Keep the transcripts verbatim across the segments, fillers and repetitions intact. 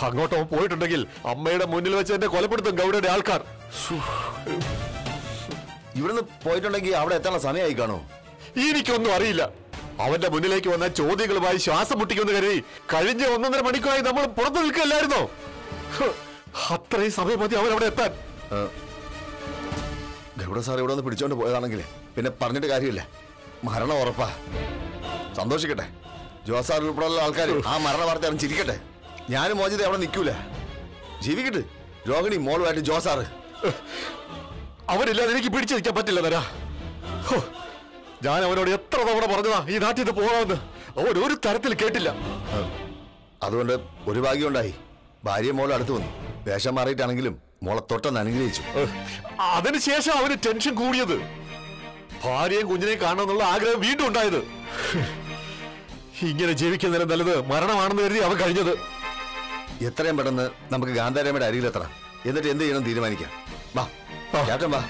അങ്ങോട്ടോ പോയിട്ടുണ്ടെങ്കിൽ അമ്മയുടെ മുന്നിൽ വെച്ച് എന്നെ കൊലപ്പെടുത്തും ഗൗഡയുടെ ആൾക്കാർ. ഇവിടുന്ന് പോയിട്ടുണ്ടെങ്കിൽ അവിടെ എത്താനുള്ള സമയമായി കാണോ? എനിക്കൊന്നും അറിയില്ല. അവന്റെ മുന്നിലേക്ക് വന്ന ചോദ്യങ്ങളുമായി ശ്വാസം മുട്ടിക്കുമെന്ന് കരുതി കഴിഞ്ഞ ഒന്നൊന്നര മണിക്കൂറായി നമ്മൾ പുറത്തു നിൽക്കല്ലായിരുന്നോ? അത്രയും സമയം മതി അവൻ അവിടെ എത്താൻ. ഗൗഡ സാർ ഇവിടെ നിന്ന് പിടിച്ചോണ്ട് പോയതാണെങ്കിൽ പിന്നെ പറഞ്ഞിട്ട് കാര്യമില്ല. മരണം ഉറപ്പാ. സന്തോഷിക്കട്ടെ. ജോസ് സാർ ഉൾപ്പെടെയുള്ള ആൾക്കാർ ആ മരണ വാർത്ത അറിഞ്ഞിരിക്കട്ടെ. ഞാനും മോചിത അവിടെ നിൽക്കൂല. ജീവിക്കട്ടെ. രോഹിണി മോളുമായിട്ട് ജോസ് സാറ്. അവരില്ലാതെ എനിക്ക് പിടിച്ചു നിൽക്കാൻ പറ്റില്ല തരാ. ഞാൻ അവനോട് എത്ര തവണ പറഞ്ഞതാ ഈ നാട്ടിൽ നിന്ന് പോകാമെന്ന്. അവൻ ഒരു തരത്തിൽ കേട്ടില്ല. അതുകൊണ്ട് ഒരു ഭാഗ്യം ഉണ്ടായി. ഭാര്യ മോളെ അടുത്ത് വന്നു. വേഷം മാറിയിട്ടാണെങ്കിലും മോളെ തൊട്ടെന്ന് അനുഗ്രഹിച്ചു. അതിനുശേഷം അവന് ടെൻഷൻ കൂടിയത്. ഭാര്യയും കുഞ്ഞിനെയും കാണണമെന്നുള്ള ആഗ്രഹം വീണ്ടും ഉണ്ടായത്. ഇങ്ങനെ ജീവിക്കുന്നതിന് നല്ലത് മരണമാണെന്ന് കരുതി അവൻ കഴിഞ്ഞത്. എത്രയും പെട്ടെന്ന് നമുക്ക് ഗാന്ധാരമ്മയുടെ അരികിലെത്തണം. എന്നിട്ട് എന്ത് ചെയ്യണം തീരുമാനിക്കാം. വാ ചേട്ടൻ വാ.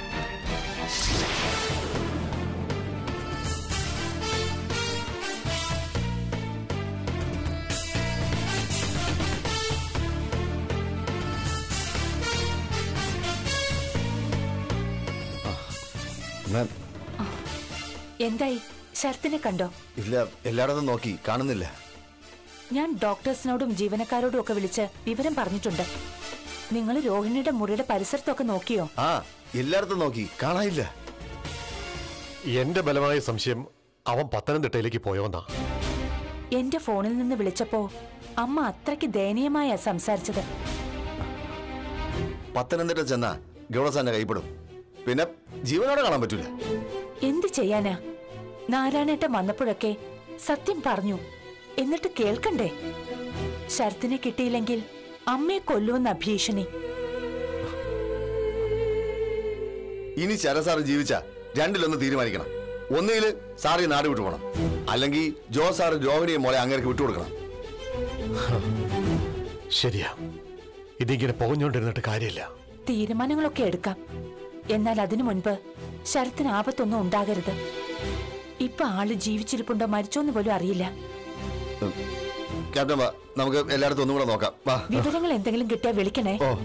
എന്തായി? ശരത്തിനെ കണ്ടോ? ഇല്ല, എല്ലായിടത്തും നോക്കി, കാണുന്നില്ല. ഞാൻ ഡോക്ടേഴ്സിനോടും ജീവനക്കാരോടും ഒക്കെ വിളിച്ച് വിവരം പറഞ്ഞിട്ടുണ്ട്. നിങ്ങൾ രോഹിണിയുടെ മുറിയുടെ പരിസരത്തൊക്കെ നോക്കിയോ? ആ, എല്ലായിടത്തും നോക്കി, കാണാനില്ല. എന്റെ ബലമായ സംശയം അവൻ പത്തനംതിട്ടയിലേക്ക് പോയോന്നാ. എന്റെ ഫോണിൽ നിന്ന് വിളിച്ചപ്പോ അമ്മ അത്രയ്ക്ക് ദയനീയമായ സംസാരിച്ചത്. പത്തനംതിട്ട ചെന്ന ഗൗഡസാന്റെ കൈപ്പെടും. പിന്നെ ജീവനോടെ കാണാൻ പറ്റൂല. എന്ത് ചെയ്യാനാ? നാരായണേട്ടൻ വന്നപ്പോഴൊക്കെ സത്യം പറഞ്ഞു. എന്നിട്ട് കേൾക്കണ്ടേ? ശരത്തിനെ കിട്ടിയില്ലെങ്കിൽ അമ്മയെ കൊല്ലുമെന്ന ഭീഷണി. ഇനി ശരസാറ് ജീവിച്ച രണ്ടിലൊന്ന് തീരുമാനിക്കണം. ഒന്നുകിൽ സാറി നാട് വിട്ടു പോകണം, അല്ലെങ്കിൽ ജോ സാറ് രോഹിണിയെ മോളെ അങ്ങേർക്ക് വിട്ടുകൊടുക്കണം. ശരിയാ, ഇതിങ്ങനെ പോഞ്ഞോണ്ടിരുന്നിട്ട് കാര്യമില്ല. തീരുമാനങ്ങളൊക്കെ എടുക്കാം. എന്നാൽ അതിനു മുൻപ് ശരത്തിന് ആപത്തൊന്നും ഉണ്ടാകരുത്. ഇപ്പൊ ആള് ജീവിച്ചിരിപ്പുണ്ടോ മരിച്ചോന്ന് പോലും അറിയില്ല. ക്യാപ്റ്റൻ വാ, നമുക്ക് എല്ലായിടത്തും ഒന്നും കൂടെ നോക്കാം. വാ. വിവരങ്ങൾ എന്തെങ്കിലും കിട്ടിയാ വിളിക്കണേ. ഓ.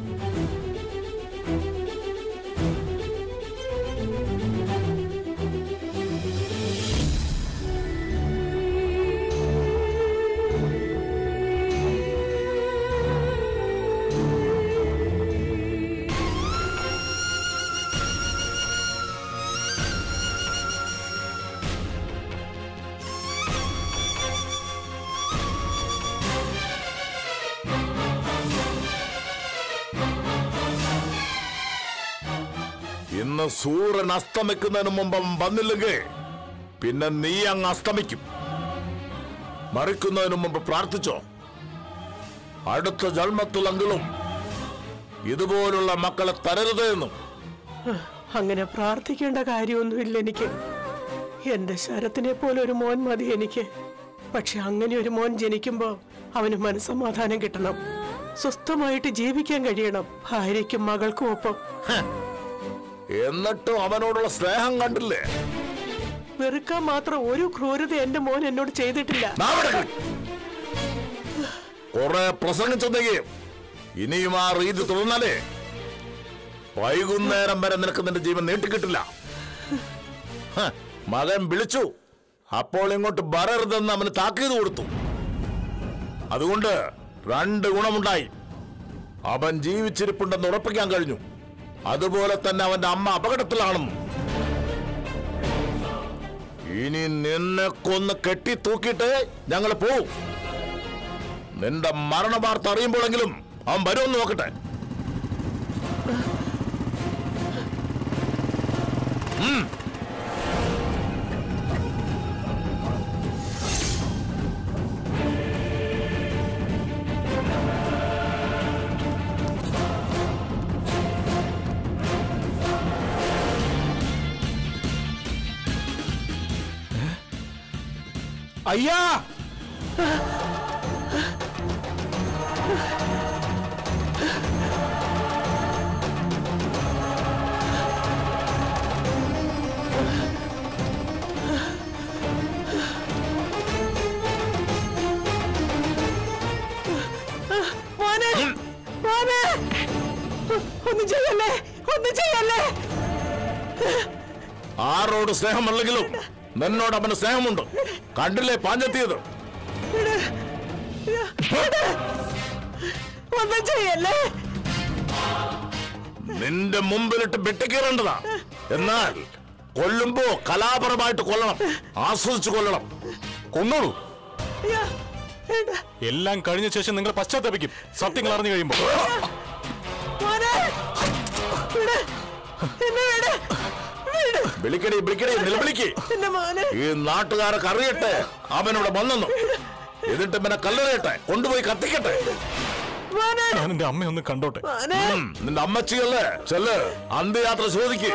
ഇന്ന് സൂര്യൻ അസ്തമിക്കുന്നതിന് മുമ്പ് വന്നില്ലെങ്കിൽ പിന്നെ നീ അങ്ങ് അസ്തമിക്കും. മറിക്കുന്നതിന് മുമ്പ് പ്രാർത്ഥിച്ചോ, അടുത്ത ജന്മത്തിലെങ്കിലും ഇതുപോലുള്ള മക്കളെ തരരുത് എന്നും. അങ്ങനെ പ്രാർത്ഥിക്കേണ്ട കാര്യമൊന്നുമില്ല എനിക്ക്. എന്റെ ശരത്തിനെ പോലെ ഒരു മോൻ മതി എനിക്ക്. പക്ഷെ അങ്ങനെ ഒരു മോൻ ജനിക്കുമ്പോ അവന് മനസ്സമാധാനം കിട്ടണം, സ്വസ്ഥമായിട്ട് ജീവിക്കാൻ കഴിയണം, ഭാര്യയ്ക്കും മകൾക്കും ഒപ്പം. എന്നിട്ടും അവനോടുള്ള സ്നേഹം കണ്ടില്ലേ? വെറുക്കാൻ മാത്രം ഒരു ക്രൂരത എന്റെ മോൻ എന്നോട് ചെയ്തിട്ടില്ല. കുറെ പ്രസംഗിച്ചെന്നെങ്കിൽ ഇനിയും ആ രീതി തുടർന്നാലേ വൈകുന്നേരം വരെ നിനക്ക് നിന്റെ ജീവൻ നീട്ടിക്കിട്ടില്ല. മകൻ വിളിച്ചു, അപ്പോൾ ഇങ്ങോട്ട് വരരുതെന്ന് അവന് താക്കീത് കൊടുത്തു. അതുകൊണ്ട് രണ്ട് ഗുണമുണ്ടായി. അവൻ ജീവിച്ചിരിപ്പുണ്ടെന്ന് ഉറപ്പിക്കാൻ കഴിഞ്ഞു. അതുപോലെ തന്നെ അവന്റെ അമ്മ അപകടത്തിലാണെന്നും. ഇനി നിന്നെ കൊന്ന് കെട്ടി തൂക്കിയിട്ട് ഞങ്ങൾ പോവും. നിന്റെ മരണ വാർത്ത അറിയുമ്പോഴെങ്കിലും അവൻ വരുമെന്ന് നോക്കട്ടെ. അയ്യാ, മോനെ ആരോട് സ്നേഹമല്ലെങ്കിലും നിന്നോട് അവന് സ്നേഹമുണ്ട്. കണ്ടില്ലേ പാഞ്ഞെത്തിയത്? ഒന്നും ചെയ്യല്ലേ. നിന്റെ മുമ്പിലിട്ട് വെട്ടിക്കീറേണ്ടതാ. എന്നാൽ കൊല്ലുമ്പോ കലാപരമായിട്ട് കൊല്ലണം, ആസ്വദിച്ചു കൊല്ലണം. കൊന്നോളൂ. എല്ലാം കഴിഞ്ഞ ശേഷം നിങ്ങൾ പശ്ചാത്തപിക്കും, സത്യങ്ങൾ അറിഞ്ഞു കഴിയുമ്പോ. വിളിക്കടി വിളിക്കടി നിലവിളിക്ക്. ഈ നാട്ടുകാരൊക്കെ അറിയട്ടെ അവനോട് വന്നെന്നു. എന്നിട്ട് പിന്നെ കല്ലെറിയട്ടെ, കൊണ്ടുപോയി കത്തിക്കട്ടെ. ഞാൻ എന്റെ അമ്മയൊന്ന് കണ്ടോട്ടെ. നിന്റെ അമ്മച്ചിയല്ലേ? ചെല്ല്, അന്ത്യയാത്ര ചോദിക്ക്.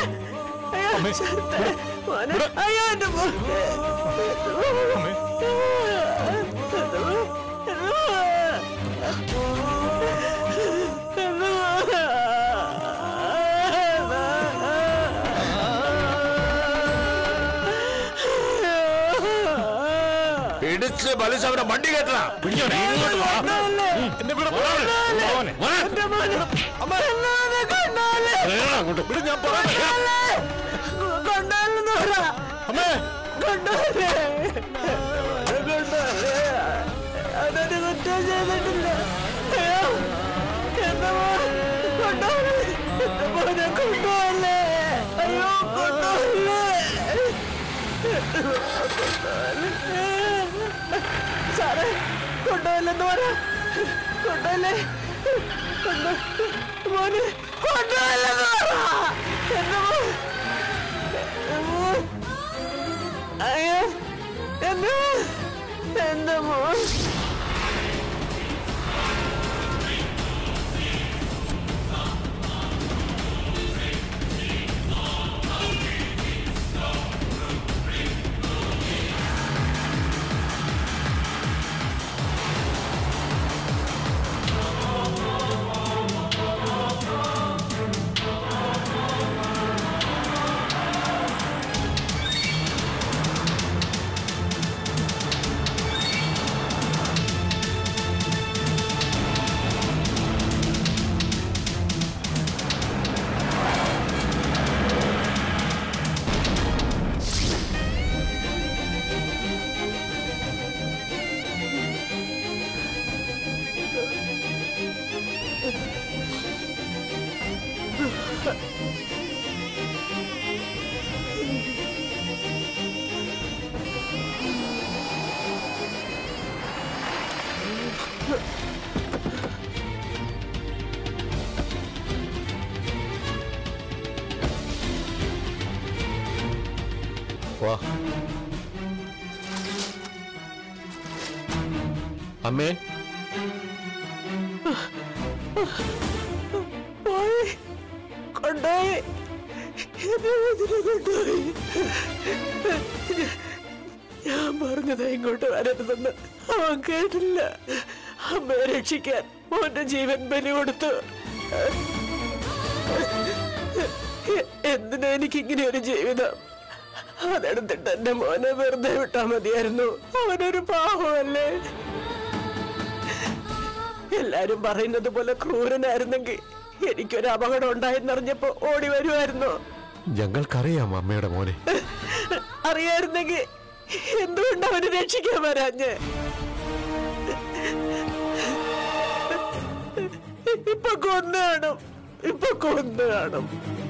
പിടിച്ച് വലിച്ച് അവനെ വണ്ടി കയറ്റണ. ഇങ്ങോട്ട് വാ. അതൊരു കുറ്റം ചെയ്തിട്ടില്ല. എന്റെ മോനെ കൊണ്ടുപോകല്ലേ. അയ്യോ കൊണ്ടുപോകല്ലേ. സാറേ കൊണ്ടുപോയില്ലെന്ന് പറ. കൊണ്ടുപോയില്ലേ? മോന് കൊണ്ടുപോയില്ലെന്ന് പറ. എന്റെ മോൻ അയ്യോ എന്റെ എന്റെ മോൻ. വാ അമ്മേ. പോയി കൊണ്ടുപോയി കൊണ്ടുപോയി. ഞാൻ പറഞ്ഞത് ഇങ്ങോട്ട് വരരുതെന്ന് അവൻ കേട്ടില്ല. അമ്മയെ രക്ഷിക്കാൻ മോന്റെ ജീവൻ ബലി കൊടുത്തു. എന്തിനാ എനിക്കിങ്ങനെ ഒരു ജീവിതം? അതെടുത്തിട്ട് എന്റെ മോനെ വെറുതെ വിട്ടാ മതിയായിരുന്നു. അവനൊരു പാവമല്ലേ. എല്ലാരും പറയുന്നത് പോലെ ക്രൂരനായിരുന്നെങ്കിൽ എനിക്കൊരു അപകടം ഉണ്ടായെന്നറിഞ്ഞപ്പോ ഓടി വരുമായിരുന്നു. ഞങ്ങൾക്കറിയാം അമ്മയുടെ മോനെ. അറിയായിരുന്നെങ്കിൽ എന്തുകൊണ്ട് അവന് രക്ഷിക്കാൻ വരാഞ്ഞ്? ഇപ്പൊ കൊന്നു കാണും, ഇപ്പൊ കൊന്നു കാണും.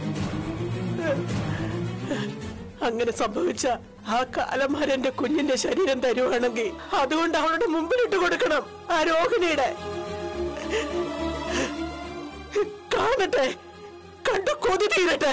അങ്ങനെ സംഭവിച്ച ആ കാലന്മാരെന്റെ കുഞ്ഞിന്റെ ശരീരം തരുവാണെങ്കിൽ അതുകൊണ്ട് അവളുടെ മുമ്പിലിട്ട് കൊടുക്കണം. ആ രോഹിണിയുടെ കാണട്ടെ, കണ്ടു കൊതി തീരട്ടെ.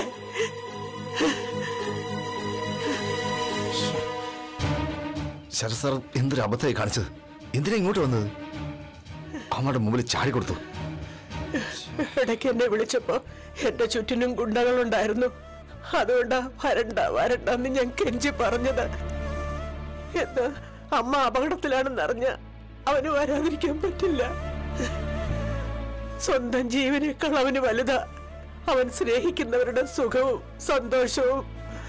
ശരത് സാർ എന്തൊരു അബദ്ധമായി കാണിച്ചത്. എന്തിനാ ഇങ്ങോട്ട് വന്നത്? അമ്മയുടെ മുമ്പിൽ ചാടി കൊടുത്തു. ഇടയ്ക്ക് എന്നെ വിളിച്ചപ്പോ എന്റെ ചുറ്റിനും ഗുണ്ടകളുണ്ടായിരുന്നു. അതുകൊണ്ടാ വരണ്ട വരണ്ടെന്ന് ഞാൻ കെഞ്ചി പറഞ്ഞത്. എന്താ അമ്മ അപകടത്തിലാണെന്നറിഞ്ഞ അവന് വരാതിരിക്കാൻ പറ്റില്ല. സ്വന്തം ജീവനേക്കാൾ അവന് വലുതാ അവൻ സ്നേഹിക്കുന്നവരുടെ സുഖവും സന്തോഷവും.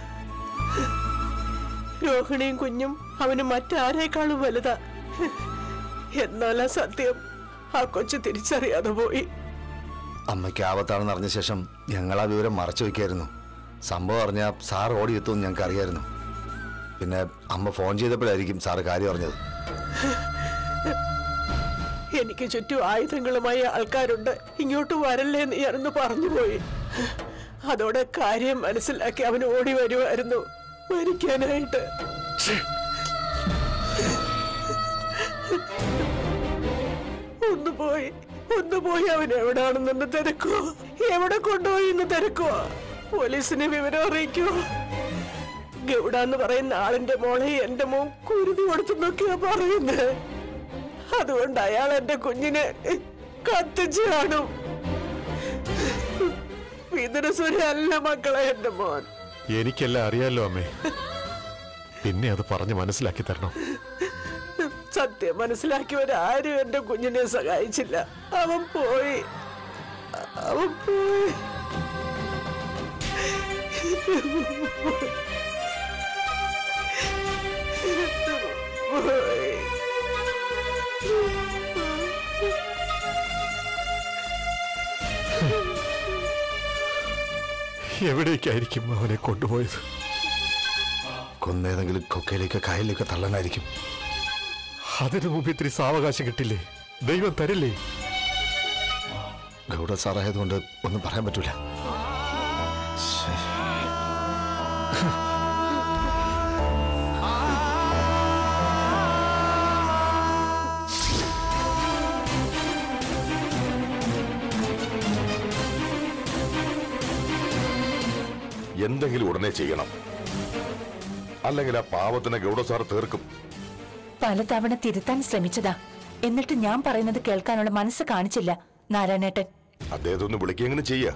രോഹിണിയും കുഞ്ഞും അവന് മറ്റാരേക്കാളും വലുതാ. എന്നാലാ സത്യം ആ കൊച്ചു തിരിച്ചറിയാതെ പോയി. അമ്മയ്ക്ക് ആപത്താണെന്ന് അറിഞ്ഞ ശേഷം ഞങ്ങൾ ആ വിവരം മറച്ചു വയ്ക്കായിരുന്നു. സംഭവം അറിഞ്ഞാൽ സാർ ഓടിയെത്തുമെന്ന് ഞങ്ങൾക്ക് അറിയായിരുന്നു. പിന്നെ അമ്മ ഫോൺ ചെയ്തപ്പോഴായിരിക്കും സാറ് കാര്യം അറിഞ്ഞത്. എനിക്ക് ചുറ്റും ആയുധങ്ങളുമായി ആൾക്കാരുണ്ട്, ഇങ്ങോട്ട് വരല്ലേ എന്ന് ഞാനൊന്ന് പറഞ്ഞുപോയി. അതോടെ കാര്യം മനസ്സിലാക്കി അവൻ ഓടി വരുമായിരുന്നു മരിക്കാനായിട്ട്. ഒന്ന് പോയി ഒന്ന് പോയി അവൻ എവിടാണെന്ന് തിരക്കോ, എവിടെ കൊണ്ടുപോയി എന്ന് തിരക്കോ, പോലീസിനെ വിവരം അറിയിക്കോ. ഗൗഡ എന്ന് പറയുന്ന ആളിന്റെ മോളെ എന്റെ മോൻ കുരുതി കൊടുത്തെന്നൊക്കെയാ പറയുന്നത്. അതുകൊണ്ട് അയാൾ എന്റെ കുഞ്ഞിനെ കത്തിച്ചു കാണും. വിതുരസുരല്ല മക്കളെ എന്റെ മോൻ. എനിക്കെല്ലാം അറിയാലോ അമ്മേ, പിന്നെ അത് പറഞ്ഞ് മനസ്സിലാക്കി തരണം. സത്യം മനസ്സിലാക്കിയവരാരും എന്റെ കുഞ്ഞിനെ സഹായിച്ചില്ല. അവൻ പോയി അവൻ പോയി പോയി എവിടേക്കായിരിക്കും അവനെ കൊണ്ടുപോയത്? കൊന്നേതെങ്കിലും കൊക്കയിലേക്ക് കായലിലേക്ക് തള്ളനായിരിക്കും. അതിനു മുമ്പ് ഇത്തിരി സാവകാശം കിട്ടില്ലേ? ദൈവം തരില്ലേ? ഗൗഡ സാറായതുകൊണ്ട് ഒന്നും പറയാൻ പറ്റൂല. എന്തെങ്കിലും ഉടനെ ചെയ്യണം, അല്ലെങ്കിൽ ആ പാവത്തിനെ ഗൗഡ സാർ തീർക്കും. പലതവണ തിരുത്താൻ ശ്രമിച്ചതാ, എന്നിട്ട് ഞാൻ പറയുന്നത് കേൾക്കാനുള്ള മനസ്സ് കാണിച്ചില്ല നാരായണേട്ടൻ. അദ്ദേഹത്തെ ഒന്ന് വിളിക്കെങ്ങനെ ചെയ്യാ?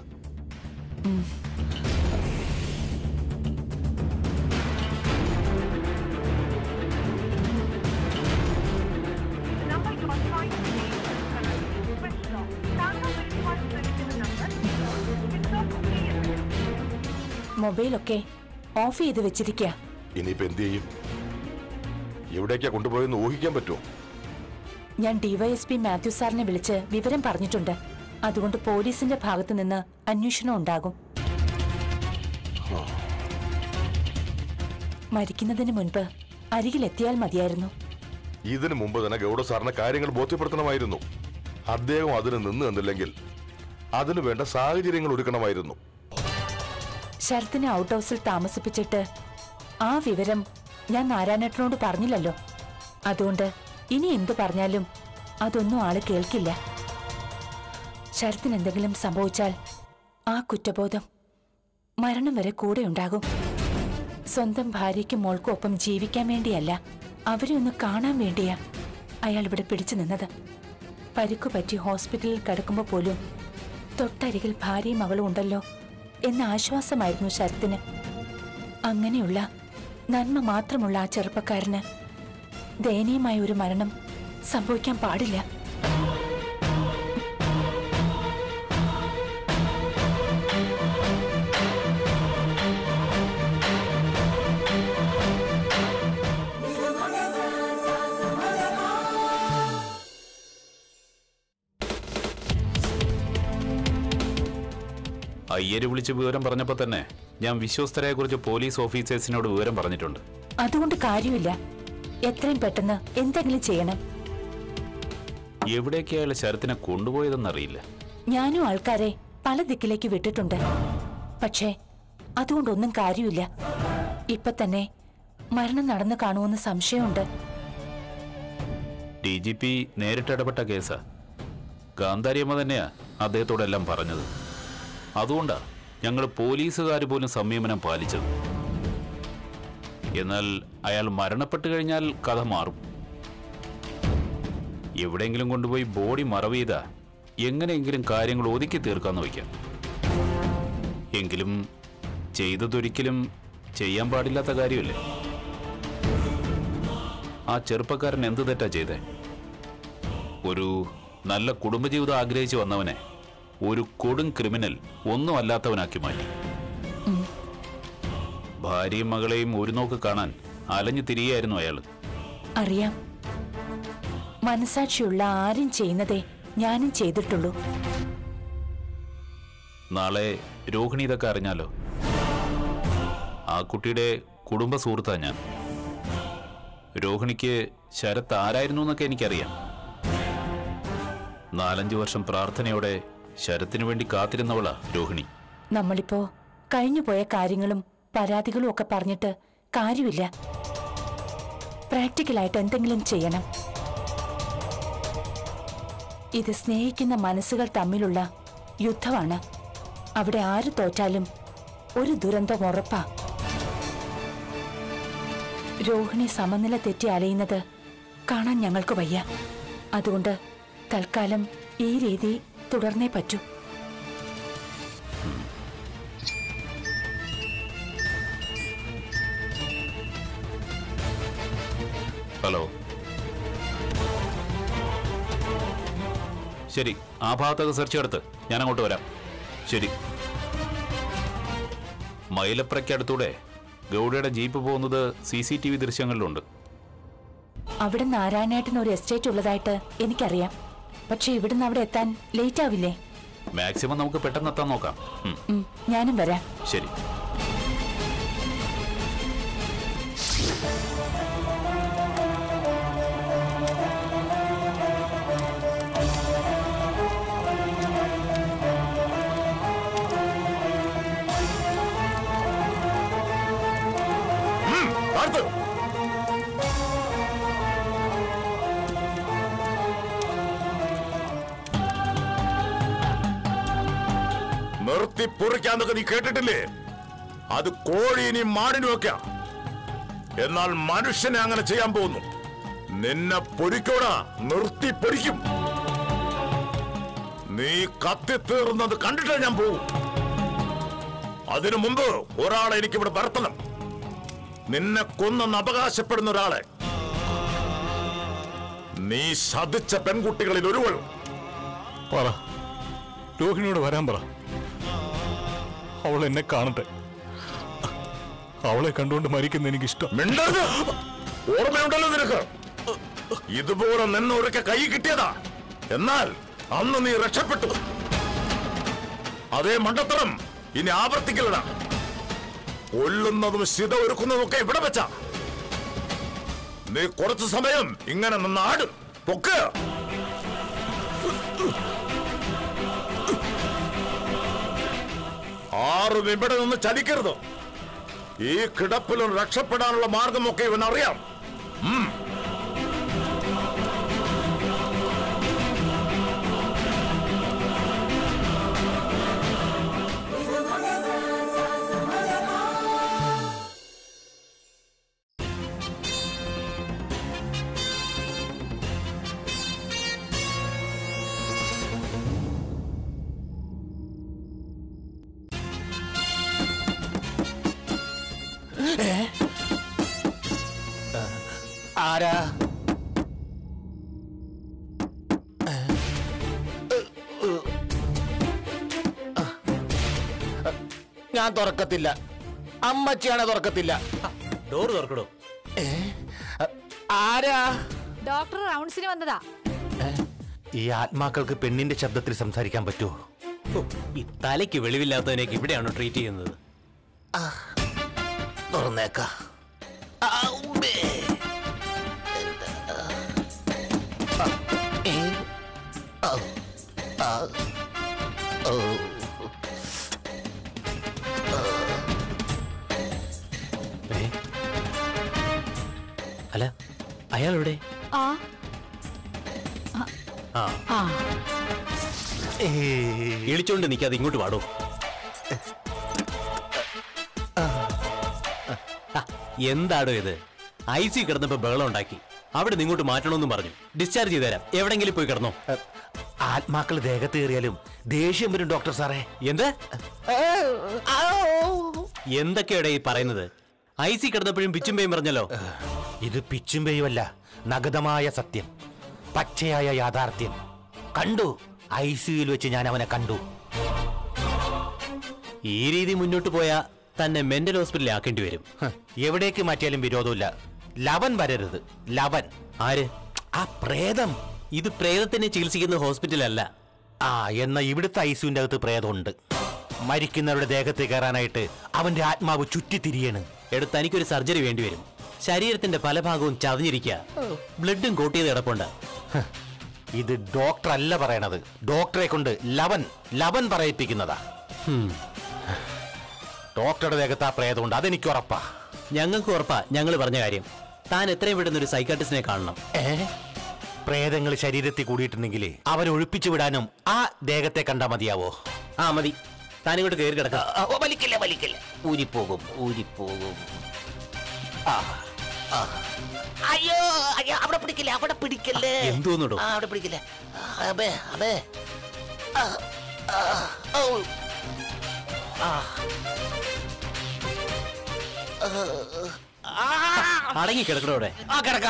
മൊബൈലൊക്കെ ഓഫ് ചെയ്ത് വെച്ചിരിക്കുക. ഇനിയിപ്പോ എന്ത് ചെയ്യും? എവിടേക്കാ കൊണ്ടുപോയെന്ന് ഊഹിക്കാൻ പറ്റുമോ? ഞാൻ ഡിവൈഎസ്പി മാത്യു സാറിനെ വിളിച്ച് വിവരം പറഞ്ഞിട്ടുണ്ട്. അതുകൊണ്ട് പോലീസിന്റെ ഭാഗത്തു നിന്ന് അന്വേഷണം ഉണ്ടാകും. മരിക്കുന്നതിന് മുൻപ് അരികിലെത്തിയാൽ മതിയായിരുന്നു. ഇതിനു മുമ്പ് തന്നെ ഗൗഡ സാറിന് കാര്യങ്ങൾ ബോധ്യപ്പെടുത്തണമായിരുന്നു. അദ്ദേഹം അതിന് നിന്ന് എന്നില്ലെങ്കിൽ അതിനു വേണ്ട സാഹചര്യങ്ങൾ ഒരുക്കണമായിരുന്നു. ശരത്തിനെ ഔട്ട് ഹൗസിൽ താമസിപ്പിച്ചിട്ട് ആ വിവരം ഞാൻ നാരായണേട്ടനോട് പറഞ്ഞില്ലല്ലോ. അതുകൊണ്ട് ഇനി എന്തു പറഞ്ഞാലും അതൊന്നും ആള് കേൾക്കില്ല. ശരത്തിന് എന്തെങ്കിലും സംഭവിച്ചാൽ ആ കുറ്റബോധം മരണം വരെ കൂടെ ഉണ്ടാകും. സ്വന്തം ഭാര്യയ്ക്കും മോൾക്കും ഒപ്പം ജീവിക്കാൻ വേണ്ടിയല്ല, അവരെ ഒന്ന് കാണാൻ വേണ്ടിയാ അയാൾ ഇവിടെ പിടിച്ചു നിന്നത്. പരിക്കു പറ്റി ഹോസ്പിറ്റലിൽ കിടക്കുമ്പോൾ പോലും തൊട്ടരികിൽ ഭാര്യയും മകളും ഉണ്ടല്ലോ എന്ന ആശ്വാസമായിരുന്നു ശരത്തിന്. അങ്ങനെയുള്ള നന്മ മാത്രമുള്ള ആ ചെറുപ്പക്കാരന് ദയനീയമായ ഒരു മരണം സംഭവിക്കാൻ പാടില്ല. അയ്യര് വിളിച്ച് വിവരം പറഞ്ഞപ്പോ തന്നെ ഞാൻ വിശ്വസ്തരെ കുറിച്ച് പോലീസ് ഓഫീസേഴ്സിനോട് വിവരം പറഞ്ഞിട്ടുണ്ട്. അതുകൊണ്ട് കാര്യമില്ല, എത്രയും പെട്ടെന്ന് എന്തെങ്കിലും ചെയ്യണം. എവിടേക്ക് അയാൾ ശരത്തിനെ കൊണ്ടുപോയതെന്നറിയില്ല. ഞാനും ആൾക്കാരെ പല ദിക്കിലേക്ക് വിട്ടിട്ടുണ്ട്. പക്ഷേ അതുകൊണ്ടൊന്നും കാര്യമില്ല. ഇപ്പൊ തന്നെ മരണം നടന്നു കാണുമെന്ന് സംശയമുണ്ട്. ഡി ജി പി നേരിട്ടിടപെട്ട കേസാ. ഗാന്ധാരിയമ്മ തന്നെയാ അദ്ദേഹത്തോടെല്ലാം പറഞ്ഞത്. അതുകൊണ്ടാ ഞങ്ങൾ പോലീസുകാർ പോലും സംയമനം പാലിച്ചത്. എന്നാൽ അയാൾ മരണപ്പെട്ടു കഴിഞ്ഞാൽ കഥ മാറും. എവിടെയെങ്കിലും കൊണ്ടുപോയി ബോഡി മറവ് ചെയ്താ എങ്ങനെയെങ്കിലും കാര്യങ്ങൾ ഒതുക്കി തീർക്കാന്ന് വയ്ക്കാം. എങ്കിലും ചെയ്തതൊരിക്കലും ചെയ്യാൻ പാടില്ലാത്ത കാര്യമല്ലേ. ആ ചെറുപ്പക്കാരൻ എന്ത് തെറ്റാ ചെയ്തേ? ഒരു നല്ല കുടുംബജീവിതം ആഗ്രഹിച്ചു വന്നവനെ ഒരു കൊടും ക്രിമിനൽ ഒന്നും അല്ലാത്തവനാക്കി മാറ്റി. ഭാര്യയും മകളെയും ഒരു നോക്ക് കാണാൻ അലഞ്ഞു തിരികെയായിരുന്നു അയാൾ. അറിയാം, മനസാക്ഷിയുള്ള ആരും ചെയ്യുന്നതേ ഞാനും ചെയ്തിട്ടുള്ളൂ. നാളെ രോഹിണി ഇതൊക്കെ അറിഞ്ഞാലോ? ആ കുട്ടിയുടെ കുടുംബ സുഹൃത്താ ഞാൻ. രോഹിണിക്ക് ശരത്ത് ആരായിരുന്നു എന്നൊക്കെ എനിക്കറിയാം. നാലഞ്ചു വർഷം പ്രാർത്ഥനയോടെ ശരത്തിനു വേണ്ടി കാത്തിരുന്നവളാ രോഹിണി. നമ്മളിപ്പോ കഴിഞ്ഞുപോയ കാര്യങ്ങളും പരാതികളും ഒക്കെ പറഞ്ഞിട്ട് കാര്യമില്ല. പ്രാക്ടിക്കലായിട്ട് എന്തെങ്കിലും ചെയ്യണം. ഇത് സ്നേഹിക്കുന്ന മനസ്സുകൾ തമ്മിലുള്ള യുദ്ധമാണ്. അവിടെ ആര് തോറ്റാലും ഒരു ദുരന്തം ഉറപ്പാ. രോഹിണി സമനില തെറ്റി അലയുന്നത് കാണാൻ ഞങ്ങൾക്ക് വയ്യ. അതുകൊണ്ട് തൽക്കാലം ഈ രീതി തുടർന്നേ പറ്റൂ. ഹലോ, ശരി, ആ ഭാഗത്തൊക്കെ സെർച്ച് എടുത്ത് ഞാൻ അങ്ങോട്ട് വരാം. ശരി. മൈലപ്രയ്ക്കടുത്തൂടെ ഗൗഡയുടെ ജീപ്പ് പോകുന്നത് സി സി ടി വി ദൃശ്യങ്ങളിലുണ്ട്. അവിടെ നാരായണേട്ടന് ഒരു എസ്റ്റേറ്റ് ഉള്ളതായിട്ട് എനിക്കറിയാം. പക്ഷെ ഇവിടുന്ന് അവിടെ എത്താൻ ലേറ്റ് ആവില്ലേ? മാക്സിമം നമുക്ക് പെട്ടെന്ന് എത്താൻ നോക്കാം. ഞാനും വരാം. ശരി. നിർത്തി പൊറിക്കാന്നൊക്കെ നീ കേട്ടിട്ടില്ലേ? അത് കോഴിനും മാടിനും ഒക്കെ. എന്നാൽ മനുഷ്യനെ അങ്ങനെ ചെയ്യാൻ പോകുന്നു. നിന്നെ പൊരിക്കോടാ, നിർത്തി പൊരിക്കും. നീ കത്തിത്തീർന്നത് കണ്ടിട്ടേ ഞാൻ പോകും. അതിനു മുമ്പ് ഒരാളെ എനിക്കിവിടെ വരുത്തണം. നിന്നെ കൊന്നെന്ന് അവകാശപ്പെടുന്ന ഒരാളെ. നീ ശതിച്ച പെൺകുട്ടികളിൽ ഒരുവൾ. പറ, രോഹിണിയോട് വരാൻ പറ. അവൾ എന്നെ കാണട്ടെ. അവളെ കണ്ടുകൊണ്ട് മരിക്കുന്ന എനിക്കിഷ്ടം. മിണ്ടരുത്. ഓർമ്മയുണ്ടല്ലോ നിനക്ക്? ഇതുപോലെ നിന്നൊരുക്കെ കൈ കിട്ടിയതാ. എന്നാൽ അന്ന് നീ രക്ഷപ്പെട്ടു. അതേ മണ്ടത്തരം ഇനി ആവർത്തിക്കലടാ. കൊല്ലുന്നതും ശിത ഒരുക്കുന്നതും ഒക്കെ ഇവിടെ വെച്ച. നീ കുറച്ചു സമയം ഇങ്ങനെ നിന്നാടും. പൊക്ക്. ആരും ഇവിടെ നിന്ന് ചലിക്കരുത്. ഈ കിടപ്പിലും രക്ഷപ്പെടാനുള്ള മാർഗമൊക്കെ ഇവനറിയാം. ആരാ? ഞാൻ തുറക്കത്തില്ല. അമ്മച്ചിയാണെ തുറക്കത്തില്ല. ഡോറ് തുറക്കടോ. ആരാ? ഡോക്ടർ റൗണ്ട്സിന് വന്നതാ. ഈ ആത്മാക്കൾക്ക് പെണ്ണിന്റെ ശബ്ദത്തിൽ സംസാരിക്കാൻ പറ്റുമോ? ഈ തലയ്ക്ക് വെളിവില്ലാത്തതിനേക്ക് ഇവിടെയാണോ ട്രീറ്റ് ചെയ്യുന്നത്? തുറന്നേക്ക. അല്ല, അയാളെവിടെ? ആ ആ ഇളിച്ചോണ്ട് നിൽക്കാതെ ഇങ്ങോട്ട് പാടോ. എന്താടോ ഇത്? ഐ സി കിടന്നപ്പോ ബഹളം ഉണ്ടാക്കി. അവിടെ നിങ്ങോട്ട് മാറ്റണമെന്നും പറഞ്ഞു. ഡിസ്ചാർജ് ചെയ്തുതരാം. എവിടെങ്കിലും പോയി കിടന്നോ. ആത്മാക്കൾ ദേഹത്ത് കയറിയാലും ദേഷ്യം വരും ഡോക്ടർ സാറേ. എന്ത്? എന്തൊക്കെയാടെ ഈ പറയുന്നത്? ഐ സി കിടന്നപ്പോഴും പിച്ചുമ്പയും പറഞ്ഞല്ലോ. ഇത് പിച്ചുമ്പയുമല്ല, നഗതമായ സത്യം, പച്ചയായ യാഥാർത്ഥ്യം. കണ്ടു, ഐ സിയുയിൽ വെച്ച് ഞാൻ അവനെ കണ്ടു. ഈ രീതി മുന്നോട്ട് പോയാ തന്നെ മെന്റൽ ഹോസ്പിറ്റലിൽ ആക്കേണ്ടി വരും. എവിടേക്ക് മാറ്റിയാലും വിരോധമില്ല. ലവൻ വരരുത്. ലവൻ ആര്? ആ പ്രേതം. ഇത് പ്രേതത്തിനെ ചികിത്സിക്കുന്ന ഹോസ്പിറ്റലല്ല. ആ, എന്നാ ഇവിടുത്തെ ഐസിയുന്റെ അകത്ത് പ്രേതമുണ്ട്. മരിക്കുന്നവരുടെ ദേഹത്ത് കയറാനായിട്ട് അവന്റെ ആത്മാവ് ചുറ്റിത്തിരിയാണ്. എടുത്ത് തനിക്കൊരു സർജറി വേണ്ടിവരും. ശരീരത്തിന്റെ പല ഭാഗവും ചതഞ്ഞിരിക്കുക, ബ്ലഡും കോട്ട് ചെയ്ത് കിടപ്പുണ്ട്. ഇത് ഡോക്ടർ അല്ല പറയണത്, ഡോക്ടറെ കൊണ്ട് ലവൻ ലവൻ പറയിപ്പിക്കുന്നതാ. ഡോക്ടറുടെ ദേഹത്ത് ആ പ്രേതമുണ്ട്, അതെനിക്ക് ഉറപ്പാ. ഞങ്ങൾക്ക് ഉറപ്പാ ഞങ്ങൾ പറഞ്ഞ കാര്യം. താൻ എത്രയും പെട്ടെന്ന് ഒരു സൈക്കാട്രിസ്റ്റിനെ കാണണം. ഏ പ്രേതങ്ങൾ ശരീരത്തിൽ കൂടിയിട്ടുണ്ടെങ്കിൽ അവരെ ഒഴിപ്പിച്ചു വിടാനും ആ ദേഹത്തെ കണ്ടാ മതിയാവോ? ആ മതി, താനിങ്ങോട്ട് കയറി കിടക്കാം. വലിക്കില്ല വലിക്കില്ല, ഊരിപ്പോകും ഊരിപ്പോകും. അയ്യോ അയ്യോ, അവിടെ പിടിക്കില്ല അവിടെ പിടിക്കല്ലേ. എന്തോന്നിടും അവിടെ പിടിക്കില്ല. അബേ അബേ അടങ്ങി കിടക്കണോ അവിടെ? ആ കിടക്ക.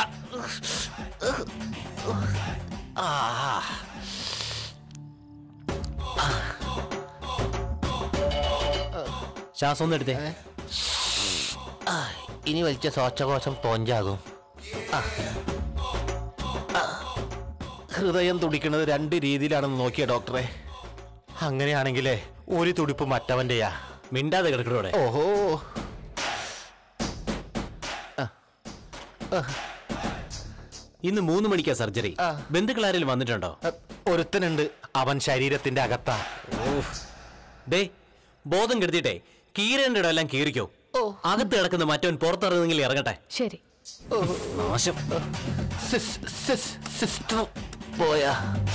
ശ്വാസം ഒന്ന് എടുത്തേ. ഇനി വലിച്ച ശ്വാസകോശം തോഞ്ചാകും. ഹൃദയം തുടിക്കുന്നത് രണ്ട് രീതിയിലാണെന്ന് നോക്കിയ ഡോക്ടറെ. അങ്ങനെയാണെങ്കിലേ ഒരു തുടിപ്പ് മറ്റവന്റെയാ. മിണ്ടാതെ കിടക്കണോ അവിടെ? ഓഹോ, ഇന്ന് മൂന്ന് മണിക്കാ സർജറി. ബന്ധുക്കൾ ആരെങ്കിലും വന്നിട്ടുണ്ടോ? ഒരുത്തനുണ്ട്, അവൻ ശരീരത്തിന്റെ അകത്താ. ഡേ, ബോധം കെടുത്തിട്ടെ കീറേണ്ട ഇടമെല്ലാം കീറിക്കോ. അകത്ത് കിടക്കുന്ന മറ്റവൻ പുറത്തിറങ്ങുന്നെങ്കിൽ ഇറങ്ങട്ടെ. ശരി. നാശം. സിസ്റ്റർ പോയാ?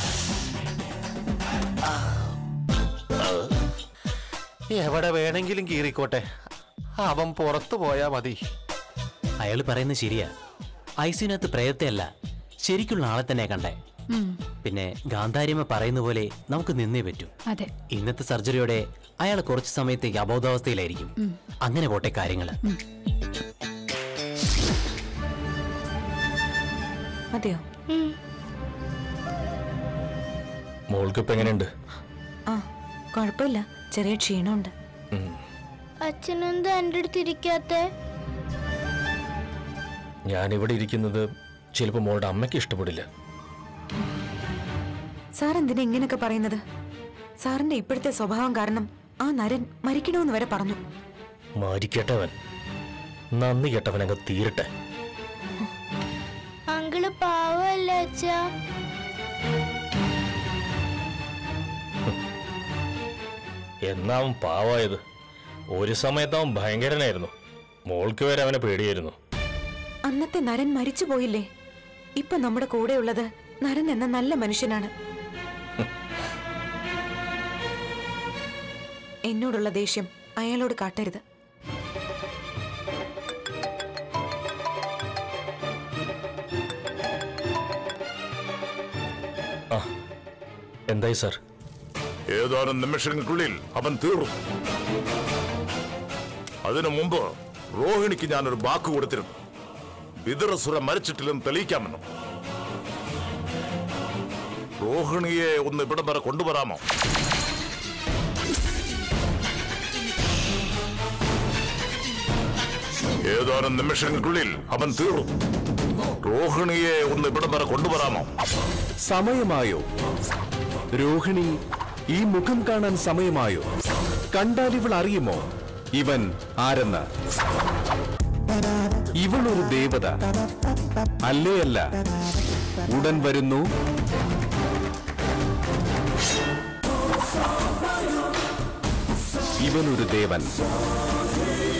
എവിടെ വേണമെങ്കിലും കീറിക്കോട്ടെ, അവൻ പുറത്തു പോയാ മതി. അയാൾ പറയുന്നത് ശരിയാ. ഐസിനകത്ത് പ്രേതത്തെ അല്ല, ശരിക്കുള്ള ആളെ തന്നെ കണ്ടേ. പിന്നെ ഗാന്ധാരിയമ്മ പറയുന്ന പോലെ നമുക്ക് നിന്നേ പറ്റൂ. അതെ. ഇന്നത്തെ സർജറിയോടെ അയാൾ കുറച്ച് സമയത്തേക്ക് അബോധാവസ്ഥയിലായിരിക്കും. അങ്ങനെ പോട്ടെ കാര്യങ്ങള്. അതെയോ? മോൾക്കിപ്പോ എങ്ങനെയുണ്ട്? ആ കുഴപ്പമില്ല, ചെറിയ ക്ഷീണമുണ്ട്. അച്ഛനെന്താ എന്റെ അടുത്ത് ഇരിക്കാത്തെ? ഞാനിവിടെ ഇരിക്കുന്നത് ചിലപ്പോ മോളുടെ അമ്മയ്ക്ക് ഇഷ്ടപ്പെടില്ല. സാർ എന്തിനാ ഇങ്ങനെയൊക്കെ പറയുന്നത്? സാറിന്റെ ഇപ്പോഴത്തെ സ്വഭാവം കാരണം ആ നരൻ മരിക്കണമെന്ന് വരെ പറഞ്ഞു. മരിക്കട്ടവൻ, നന്ദി കെട്ടവൻ അങ്ങ് തീരട്ടെ. അങ്കിള് പാവല്ലേ അച്ഛാ? എന്നാ അവൻ പാവായത്? ഒരു സമയത്ത് അവൻ ഭയങ്കരനായിരുന്നു. മോൾക്ക് വരെ അവനെ പേടിയായിരുന്നു. അന്നത്തെ നരൻ മരിച്ചു പോയില്ലേ? ഇപ്പൊ നമ്മുടെ കൂടെയുള്ളത് നരൻ എന്ന നല്ല മനുഷ്യനാണ്. എന്നോടുള്ള ദേഷ്യം അയാളോട് കാട്ടരുത്. എന്തായി സാർ? ഏതാനും നിമിഷങ്ങൾക്കുള്ളിൽ അവൻ തീർന്നു. അതിനു മുമ്പ് റോഹിണിക്ക് ഞാനൊരു വാക്ക് കൊടുത്തിരുന്നു. വിതുരസുര മരിച്ചിട്ടില്ലെന്ന് തെളിയിക്കാമെന്ന്. റോഹിണിയെ ഒന്ന് ഇവിടം വരെ കൊണ്ടുവരാമോ? ഏതാനും നിമിഷങ്ങൾക്കുള്ളിൽ അവൻ തീർന്നു. റോഹിണിയെ ഒന്ന് ഇവിടം വരെ കൊണ്ടുവരാമോ? സമയമായോ? രോഹിണി ഈ മുഖം കാണാൻ സമയമായോ? കണ്ടാൽ ഇവൾ അറിയുമോ ഇവൻ ആരെന്ന്? ഇവളൊരു ദേവത അല്ലേ? അല്ല, ഉടൻ വരുന്നു. ഇവനൊരു ദേവൻ.